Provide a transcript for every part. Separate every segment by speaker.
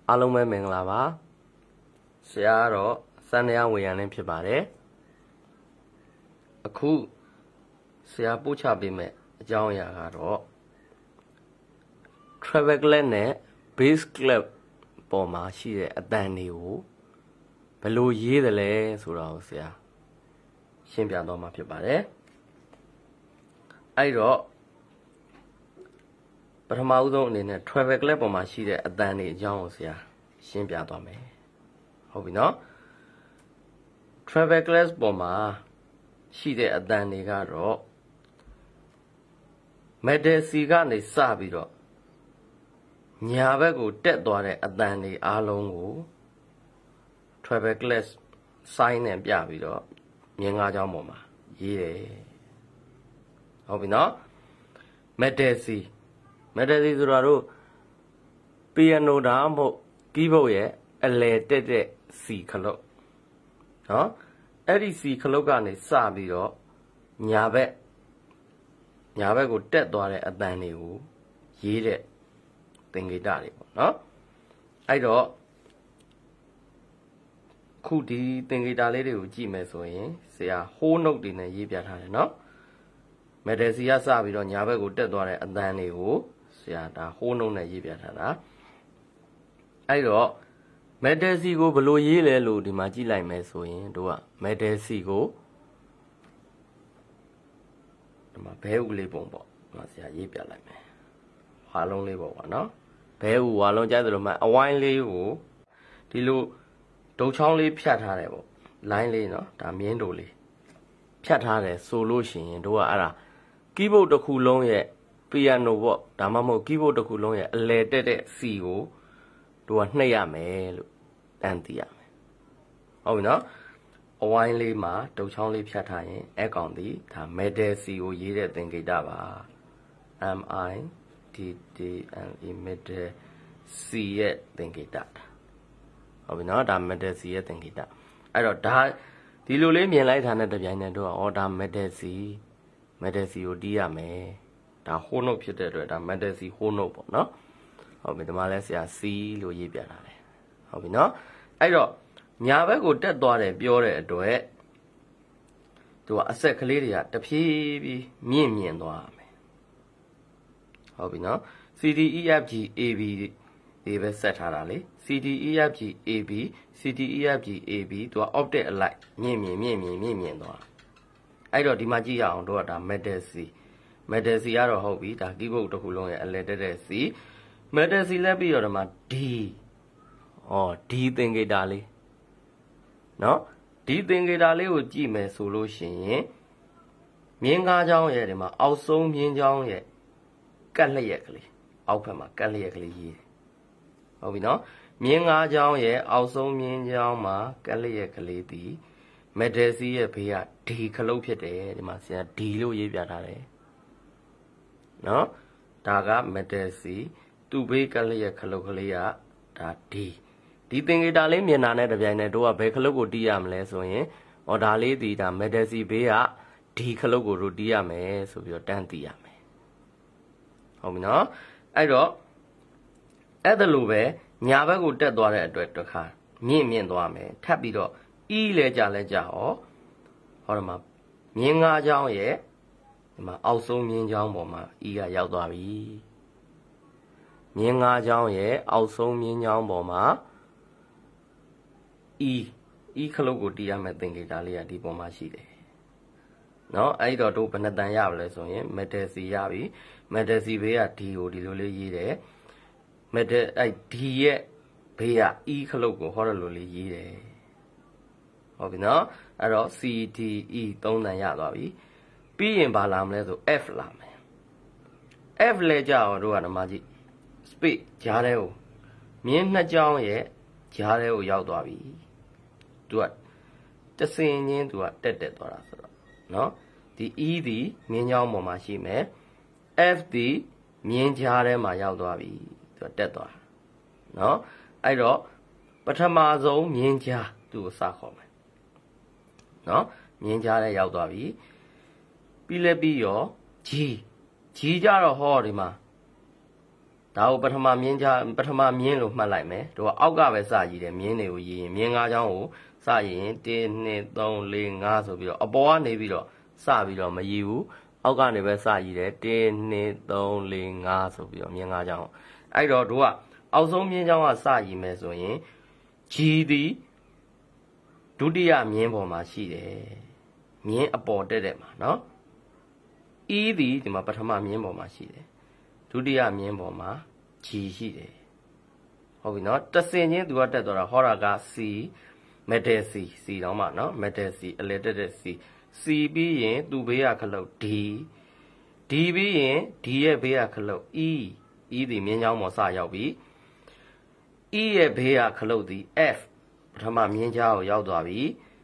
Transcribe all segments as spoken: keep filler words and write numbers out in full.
Speaker 1: အားလုံးပဲမင်္ဂလာပါဆရာကတော့စန္ဒယာဝေယံလင်းဖြစ်ပါတယ်အခုဆရာပို့ချပေးမယ်အကြောင်းအရာကတော့ travel club နဲ့ base club ပေါ်မှာရှိတဲ့အတန်တွေကိုဘယ်လိုရေးတယ်လဲဆိုတာကိုဆရာရှင်းပြတော့မှာဖြစ်ပါတယ်အဲ့တော့ပထမဦးဆုံးအနေနဲ့ travel club ပေါ်မှာရှိတဲ့အတန်တွေအကြောင်းကိုဆရာရှင်းပြသွားမယ်ဟုတ်ပြီနော် travel club ပေါ်မှာရှိတဲ့အတန်တွေကတော့ metal C ကနေစပြီးတော့ညာဘက်ကိုတက်သွားတဲ့အတန်တွေအားလုံးကို travel club sign နဲ့ပြပြီးတော့မြင်းကားကြောင်းပေါ်မှာရေးတယ်ဟုတ်ပြီနော် metal C metal C ဆိုတာတို့ piano ဒါမှမဟုတ် keyboard ရဲ့အလယ်တက်တဲ့ C ခလုတ်နော်အဲ့ဒီ C ခလုတ်ကနေစပြီးတော့ညာဘက်ညာဘက်ကိုတက်သွားတဲ့အတန်တွေကိုရေးတဲ့သင်္ကေတတွေပေါ့နော်အဲ့တော့ခုဒီသင်္ကေတလေးတွေကိုကြည့်မယ်ဆိုရင်ဆရာ whole note တွေနဲ့ရေးပြထားတယ်နော် metal C ကစပြီးတော့ညာဘက်ကိုတက်သွားတဲ့အတန်တွေကိုဆရာဒါ whole note နဲ့ရေးပြထားတာအဲ့တော့ metal C ကိုဘယ်လိုရေးလဲလို့ဒီမှာကြည့်လိုက်မယ်ဆိုရင်တို့က metal C ကိုဒီမှာဘဲဥလေးပုံပေါ့ဒီမှာဆရာရေးပြလိုက်မယ်ဝါလုံးလေးပေါ့ကွာနော်ဘဲဥဝါလုံးကြိုက်သလိုမှအဝိုင်းလေးကိုဒီလိုဒုတ်ချောင်းလေးဖြတ်ထားတယ်ပေါ့ line လေးနော်ဒါမြင်းတို့လေးဖြတ်ထားတယ်ဆိုလို့ရှိရင်တို့ကအဲ့ဒါ keyboard တစ်ခုလုံးရဲ့ piano ပေါ့ဒါမှမဟုတ် keyboard တစ်ခုလုံးရဲ့အလယ်တက်တဲ့ C ကိုတို့ကနှိပ်ရမယ်လို့တန်းသိရမယ်ဟုတ်ပြီနော်အဝိုင်းလေးမှာဒုတ်ချောင်းလေးဖြတ်ထားရင်အဲ့ကောင်ဒီဒါ metal C ကိုရေးတဲ့သင်္ကေတပါ M I D D N E metal C ရဲ့သင်္ကေတဟုတ်ပြီနော်ဒါ metal C ရဲ့သင်္ကေတအဲ့တော့ဒါဒီလိုလေးမြင်လိုက်တာနဲ့တပြိုင်နက်တော့ဩဒါ metal C metal C ကိုတီးရမယ်ဒါ whole note ဖြစ်တဲ့အတွက်ဒါ metal C whole note ပေါ့နော်ဟုတ်ပြီဒီမှာလဲဆရာ C လို့ရေးပြထားတယ်ဟုတ်ပြီနော်အဲ့တော့ညာဘက်ကိုတက်သွားတယ်ပြောတဲ့အတွက်သူကအဆက်ကလေးတွေကတဖြည်းဖြည်းမြင့်မြင့်သွားရမယ်ဟုတ်ပြီနော် C D E F G A B ဒီပဲဆက်ထားတာလေ C D E F G A B C D E F G A B သူက octet အလိုက်မြင့်မြင့်မြင့်မြင့်မြင့်မြင့်သွားအဲ့တော့ဒီမှာကြည့်ရအောင်တို့ကဒါ metal C metal C ကတော့ဟုတ်ပြီဒါ keyboard တစ်ခုလုံးရဲ့အလယ်တက်တဲ့ C metal C လက်ပြီးတော့ဒီမှာ D ဩ D သင်္ကေတလေးနော်ဒီသင်္ကေတလေးကိုကြည့်မယ်ဆိုလို့ရှိရင်မြင်းကားချောင်းရဲ့ဒီမှာအောက်ဆုံးမြင်းချောင်းရဲ့ကတ်လျက်ကလေးအောက်ဘက်မှာကတ်လျက်ကလေးရေးဟုတ်ပြီနော်မြင်းကားချောင်းရဲ့အောက်ဆုံးမြင်းချောင်းမှာကတ်လျက်ကလေးဒီ metal C ရဲ့ဘေးက D ခလုတ်ဖြစ်တယ်ဒီမှာဆရာ D လို့ရေးပြထားတယ်နော်ဒါက metal C သူ့ဘေးကတ်လျက်ခလုတ်ကလေးကဒါ Dဒီသင်္ကေတလေးမြင်တာနဲ့တပြိုင်နက်တို့ကဘယ်ခလုတ်ကိုတီးရမလဲဆိုရင်ဩဒါလေးဒီဒါ metal C ဘေးကဒီခလုတ်ကိုတို့တီးရမယ်ဆိုပြီးတော့တန်းတီးရမယ်ဟုတ်ပြီနော်အဲ့တော့အဲ့ဒါလိုပဲညာဘက်ကိုတက်သွားတဲ့အတွက်တစ်ခါမြင့်မြင့်သွားမယ်ထပ်ပြီးတော့ E လဲကြလဲကြဟောဟောဒီမှာမြင်းငါးချောင်းရဲ့ဒီမှာအောက်ဆုံးမြင်းချောင်းပေါ်မှာ E ကရောက်သွားပြီမြင်းငါးချောင်းရဲ့အောက်ဆုံးမြင်းချောင်းပေါ်မှာ E E ခလုတ်ကိုတီးရမယ်သင်္ကေတလေးကဒီပေါ်မှာရှိတယ်နော်အဲ့တော့တို့ဘယ်နှတန်ရပါလဲဆိုရင် metal C ရပြီ metal C ဘေးက D ကိုဒီလိုလေးရေးတယ် metal အဲ့ D ရဲ့ဘေးက E ခလုတ်ကိုဟောတယ်လို့လေးရေးတယ်ဟုတ်ပြီနော်အဲ့တော့ C D E သုံးတန်ရသွားပြီပြီးရင်ဘာလာမလဲဆို F လာမယ် F လဲကြအောင်တို့ကဓမ္မကြည့် space ကြားထဲကိုမြင်းနှစ်ကြောင်းရဲ့ကြားထဲကိုရောက်သွားပြီသူကတစင်ချင်းသူကတက်တက်သွားတာဆိုတော့နော်ဒီ E ဒီမြင်းချောင်းပေါ်မှာရှိမယ် F ဒီမြင်းကြားထဲမှာရောက်သွားပြီသူကတက်သွားနော်အဲ့တော့ပထမဆုံးမြင်းကြားသူ့ကိုစခေါ်မယ်နော်မြင်းကြားထဲရောက်သွားပြီပြီးလဲပြီးရော G G ကြတော့ဟောဒီမှာဒါကိုပထမမြင်းကြားပထမမြင်းလို့မှတ်လိုက်မယ်တို့ကအောက်ကပဲစကြည့်တယ်မြင်းတွေကိုရေးရင်မြင်း၅ချောင်းကိုစရင်1 2 3 4 5ဆိုပြီးတော့အပေါ်ကနေပြီးတော့စပြီးတော့မရေးဘူးအောက်ကနေပဲစကြည့်တယ်1 2 3 4 5ဆိုပြီးတော့မြင်း၅ချောင်းအဲ့တော့တို့ကအောက်ဆုံးမြင်းချောင်းကစကြည့်မယ်ဆိုရင် G သည်ဒုတိယမြင်းပေါ်မှာရှိတယ်မြင်းအပေါ်တက်တယ်မှာနော် E သည်ဒီမှာပထမမြင်းပေါ်မှာရှိတယ်ဒုတိယမြင်းပေါ်မှာ G ရှိတယ်ဟုတ်ပြီနော်တဆင်ချင်းသူကတက်သွားတာဟောတာက C metal C C တော့မှနော် metal C အလဲတက်တဲ့ C C ပြီးရင်သူ့ဘေးကခလုတ် D D ပြီးရင် D ရဲ့ဘေးကခလုတ် E E ဒီမြင်းချောင်းပေါ်စရောက်ပြီ E ရဲ့ဘေးကခလုတ်ဒီ F ပထမမြင်းချောင်းကိုရောက်သွားပြီ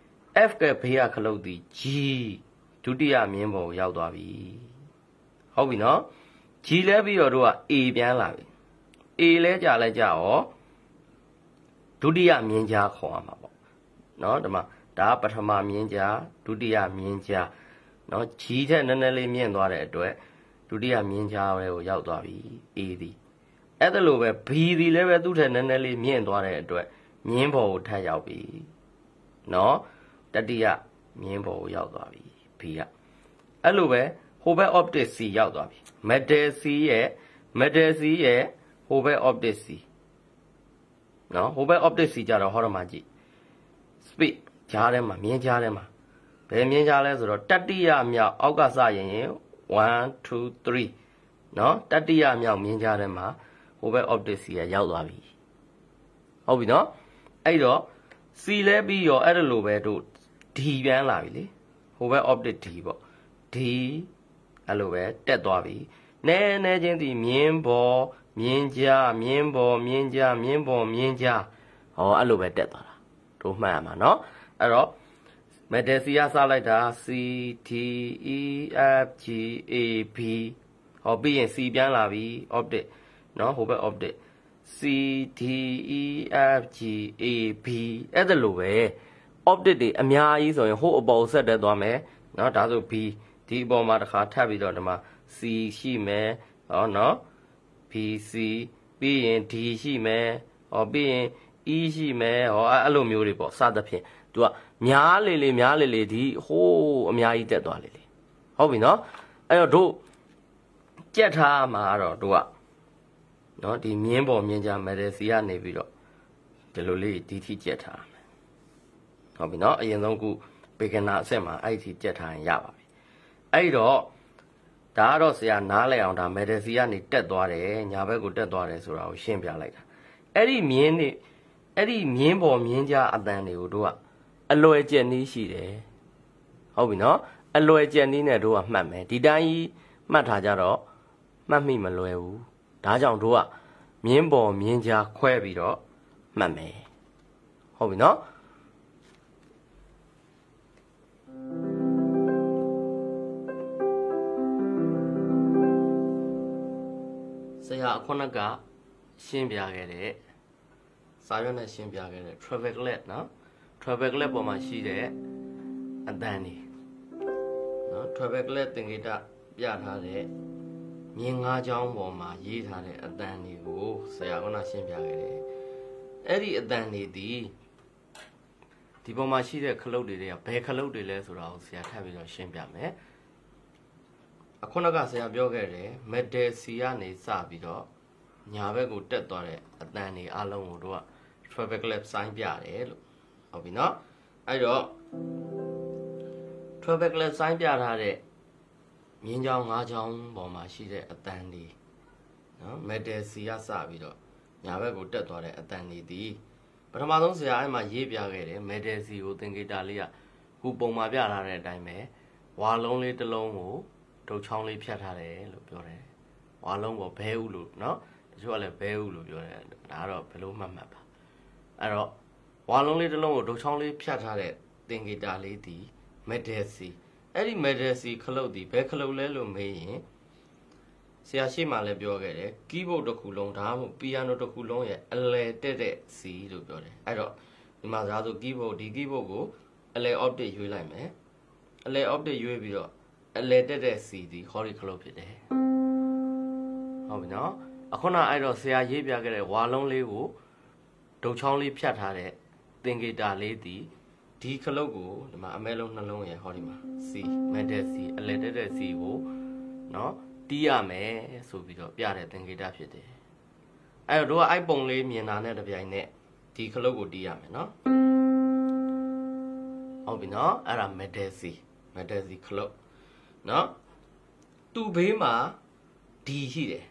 Speaker 1: F ကဘေးကခလုတ်ဒီ G ဒုတိယမြင်းပေါ်ကိုရောက်သွားပြီဟုတ်ပြီနော် G လဲပြီးတော့တို့က A ပြန်လာပြီ A လဲကြာလဲကြာရောဒုတိယမြင်းကြားခေါ်ရမှာပေါ့နော်ဒီမှာဒါပထမမြင်းကြားဒုတိယမြင်းကြားနော် G ထက်နည်းနည်းလေးမြင့်သွားတဲ့အတွက်ဒုတိယမြင်းကြားပဲကိုရောက်သွားပြီ A ဒီအဲ့ဒါလိုပဲ B ဒီလည်းပဲသူ့ထက်နည်းနည်းလေးမြင့်သွားတဲ့အတွက်မြင်းပေါ်ကိုထပ်ရောက်ပြီနော်တတိယမြင်းပေါ်ကိုရောက်သွားပြီ B ကအဲ့လိုပဲဟိုဘက် optic C ရောက်သွားပြီ metal C ရဲ့ metal C ရဲ့ဟိုဘက် optic C နော်ဟိုဘက် optic C ကြတော့ဟောတော့မှကြည့် speed ကြားထဲမှာမြင်းကြားထဲမှာဘယ်မြင်းကြားလဲဆိုတော့တတိယမြောက်အောက်ကစရင်one two three နော်တတိယမြောက်မြင်းကြားထဲမှာဟိုဘက် optic C ကရောက်သွားပြီဟုတ်ပြီနော်အဲ့တော့ C လဲပြီးရောအဲ့ဒါလိုပဲတို့ D ပြန်လာပြီလေဟိုဘက် optic D ပေါ့ D အဲ့လိုပဲတက်သွားပြီနည်းနည်းချင်းဒီမြင်းပေါ်မြင်းကြားမြင်းပေါ်မြင်းကြားမြင်းပေါ်မြင်းကြားဟောအဲ့လိုပဲတက်သွားတာတို့မှတ်ရမှာเนาะအဲ့တော့ metal C ကစလိုက်တာ C D E F G A B ဟောပြီးရင် C ပြန်လာပြီ optic เนาะဟိုဘက် optic C D E F G A B အဲ့ဒါလိုပဲ optic တွေအများကြီးဆိုရင်ဟိုအပေါ်ဆက်တက်သွားမယ်เนาะဒါဆို B ဒီအပေါ်မှာတစ်ခါထပ်ပြီးတော့ဒီမှာ C ရှိမယ်ဟောเนาะ B C ပြီးရင် D ရှိမယ်ဟောပြီးရင် E ရှိမယ်ဟောအဲ့လိုမျိုးတွေပေါ့စသဖြင့်သူကများလေလေများလေလေဒီဟိုးအများကြီးတက်သွားလေလေဟုတ်ပြီเนาะအဲ့တော့တို့ကြက်ထားမှာတော့တို့ကเนาะဒီမြင်းပေါ်မြင်းကြား metal C ကနေပြီးတော့ဒီလိုလေးဒီထိကြက်ထားမယ်ဟုတ်ပြီเนาะအရင်ဆုံးခု beginner အဆင့်မှာအဲ့ဒီထိကြက်ထားရင်ရပါပြီအဲ့တော့ဒါကတော့ဆရာနားလည်အောင်ဒါ metal C ကနေတက်သွားတယ်ညာဘက်ကိုတက်သွားတယ်ဆိုတာကိုရှင်းပြလိုက်တာအဲ့ဒီမြင်းနေအဲ့ဒီမြင်းပေါ်မြင်းကြားအတန်တွေကိုတို့ကအလွယ်ကျက်နည်းရှိတယ်ဟုတ်ပြီနော်အလွယ်ကျက်နည်းနဲ့တို့ကမှတ်မယ်ဒီတိုင်းကြီးမှတ်ထားကြတော့မှတ်မိမလွယ်ဘူးဒါကြောင့်တို့ကမြင်းပေါ်မြင်းကြားခွဲပြီးတော့မှတ်မယ်ဟုတ်ပြီနော်ဆရာအခုနကရှင်းပြခဲ့တဲ့စာရွက်နဲ့ရှင်းပြခဲ့တဲ့ traffic light နော် traffic light ပေါ်မှာရှိတဲ့အတန်းတွေနော် traffic light သင်္ကေတပြထားတဲ့မြင်းငါးချောင်းပေါ်မှာရေးထားတဲ့အတန်းတွေကိုဆရာကရှင်းပြခဲ့တယ်အဲ့ဒီအတန်းတွေဒီဒီပေါ်မှာရှိတဲ့ခလုတ်တွေကဘယ်ခလုတ်တွေလဲဆိုတာကိုဆရာထပ်ပြီးတော့ရှင်းပြမယ်အခုနကဆရာပြောခဲ့တယ် metal C ကနေစပြီးတော့ညာဘက်ကိုတက်သွားတဲ့အတန်းတွေအလုံးကိုတို့က traffic light sign ပြတယ်လို့ဟုတ်ပြီနော်အဲ့တော့ traffic light sign ပြထားတဲ့မြင်းချောင်းငါးချောင်းပေါ်မှာရှိတဲ့အတန်းတွေနော် metal C ကစပြီးတော့ညာဘက်ကိုတက်သွားတဲ့အတန်းတွေဒီပထမဆုံးဆရာအဲ့မှာရေးပြခဲ့တယ် metal C ကိုသင်္ကေတလေးကခုပုံမှာပြထားတဲ့အတိုင်းပဲဝါလုံးလေးတစ်လုံးကိုဒုတ်ချောင်းလေးဖြတ်ထားတယ်လို့ပြောတယ်ဝါလုံးပေါ်ဘဲဥလို့နော်တချို့ကလည်းဘဲဥလို့ပြောတယ်ဒါကတော့ဘယ်လိုမှတ်မှတ်ပါအဲ့တော့ဝါလုံးလေးတစ်လုံးကိုဒုတ်ချောင်းလေးဖြတ်ထားတဲ့သင်္ကေတလေးဒီ metal C အဲ့ဒီ metal C ခလုတ်ဒီဘယ်ခလုတ်လဲလို့မေးရင်ဆရာရှိမှလည်းပြောခဲ့တယ် keyboard တစ်ခုလုံးဒါမှမဟုတ် piano တစ်ခုလုံးရဲ့အလယ်တက်တဲ့ C လို့ပြောတယ်အဲ့တော့ဒီမှာဒါဆို keyboard ဒီ keyboard ကိုအလယ် optic ရွေးလိုက်မယ်အလယ် optic ရွေးပြီးတော့အလယ်တက်တဲ့ C ဒီ hori ခလုတ်ဖြစ်တယ်ဟုတ်ပြီနော်အခုနအဲ့တော့ဆရာရေးပြခဲ့တဲ့ဝါလုံးလေးကိုဒုတ်ချောင်းလေးဖြတ်ထားတဲ့သင်္ကေတလေးဒီဒီခလုတ်ကိုဒီမှာအမဲလုံးနှလုံးရဟောဒီမှာ C မက်တဲ့ C အလဲတက်တဲ့ C ကိုနော်တီးရမယ်ဆိုပြီးတော့ပြတဲ့သင်္ကေတဖြစ်တယ်အဲ့တော့တို့ကအဲ့ပုံလေးမြင်တာနဲ့တပြိုင်နက်ဒီခလုတ်ကိုတီးရမယ်နော်ဟုတ်ပြီနော်အဲ့ဒါမက်တဲ့ C မက်တဲ့ C ခလုတ်နော်သူ့ဘေးမှာ D ရှိတယ်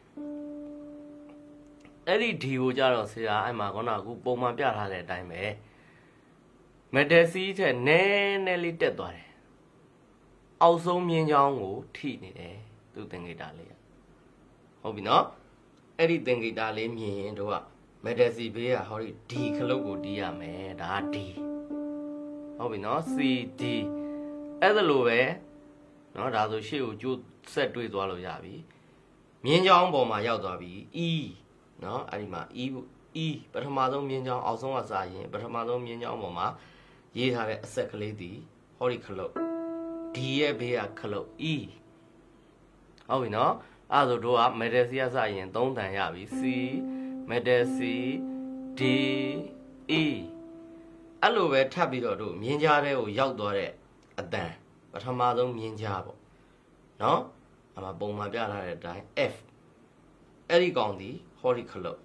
Speaker 1: အဲ့ဒီ D ကိုကြတော့ဆရာအဲ့မှာခေါင်းကအခုပုံမှန်ပြထားတဲ့အတိုင်းပဲမက်တယ်စီထက်နည်းနည်းလေးတက်သွားတယ်အောက်ဆုံးမြင်းချောင်းကိုထိနေတယ်သူသင်္ကေတလေးဟုတ်ပြီနော်အဲ့ဒီသင်္ကေတလေးမြင်ရင်တို့ကမက်တယ်စီဘေးကဟောဒီ D ခလုတ်ကိုတီးရမယ်ဒါက D ဟုတ်ပြီနော် C D အဲ့ဒါလိုပဲနော်ဒါဆိုရှေ့ကိုကျိုးဆက်တွေးသွားလို့ရပြီမြင်းချောင်းပေါ်မှာရောက်သွားပြီ E နော်အဲ့ဒီမှာ E E ပထမဆုံးမြင်းချောင်းအောက်ဆုံးကစားရင်ပထမဆုံးမြင်းချောင်းပေါ်မှာရေးထားတဲ့အဆက်ကလေးဒီဟောဒီခလုတ် D ရဲ့ဘေးကခလုတ် E ဟုတ်ပြီနော်အဲ့ဒါဆိုတို့ကမက်တယ်စီကစားရင်သုံးတန်ရပြီ C မက်တယ်စီ D E အဲ့လိုပဲထပ်ပြီးတော့တို့မြင်းကြားတဲ့ကိုရောက်သွားတဲ့အတန်ပထမဆုံးမြင်းကြားပေါ့နော်အမှပုံမှန်ပြထားတဲ့အတိုင်း F အဲ့ဒီကောင်ဒီဟောဒီခလုတ်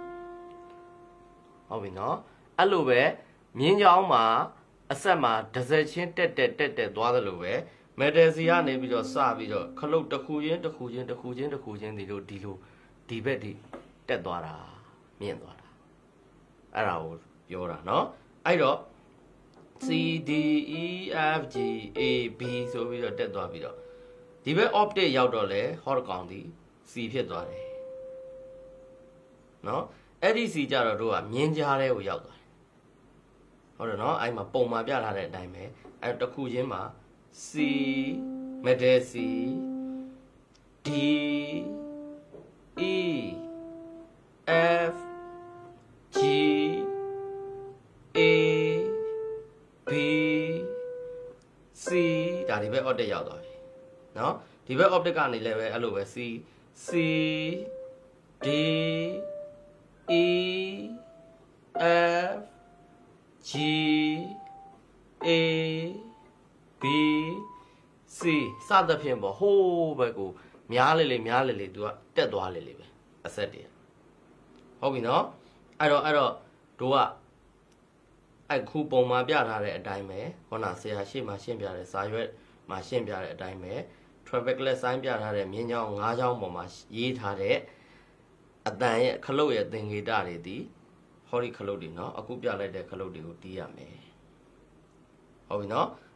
Speaker 1: ဟုတ်ပြီနော်အဲ့လိုပဲမြင်းချောင်းမှာအဆက်မှာဒဇက်ချင်းတက်တက်တက်တက်သွားတယ်လို့ပဲမက်တယ်စီကနေပြီးတော့စပြီးတော့ခလုတ်တစ်ခုချင်းတစ်ခုချင်းတစ်ခုချင်းတစ်ခုချင်းဒီလိုဒီလိုဒီဘက်ဒီတက်သွားတာမြင့်သွားတာအဲ့ဒါကိုပြောတာနော်အဲ့တော့ C D E F G A B ဆိုပြီးတော့တက်သွားပြီးတော့ဒီဘက် optic ရောက်တော့လေဟောတကောင်ဒီ C ဖြစ်သွားတယ်နော်အဲ့ဒီ C ကြတော့တို့ကမြင်းကြားတဲ့ကိုရောက်သွားတယ်ဟုတ်တယ်နော်အဲ့မှာပုံမှာပြထားတဲ့အတိုင်းပဲအဲ့တစ်ခုချင်းမှာ C မက်တယ် C D E F G A B C ဒါဒီဘက် optic ရောက်သွားပြီနော်ဒီဘက် optic ကနေလည်းပဲအဲ့လိုပဲ C C D E F G A B C စသဖြင့်ပေါ့ဟိုးဘက်ကိုများလေလေများလေလေ तू ကတက်သွားလေလေပဲအဆက်တည်းဟုတ်ပြီနော်အဲ့တော့အဲ့တော့တို့ကအဲ့ခုပုံမှာပြထားတဲ့အတိုင်းပဲခုနဆရာရှေ့မှာရှင်းပြတဲ့စာရွက်မှာရှင်းပြတဲ့အတိုင်းပဲ traffic light sign ပြထားတဲ့မြင်းချောင်း၅ချောင်းပေါ်မှာရေးထားတဲ့အတန်ရဲ့ခလုတ်ရဲ့သင်္ကေတတွေဒီဟောဒီခလုတ်တွေနော်အခုပြလိုက်တဲ့ခလုတ်တွေကိုတီးရမယ်ဟုတ်ပြီနော်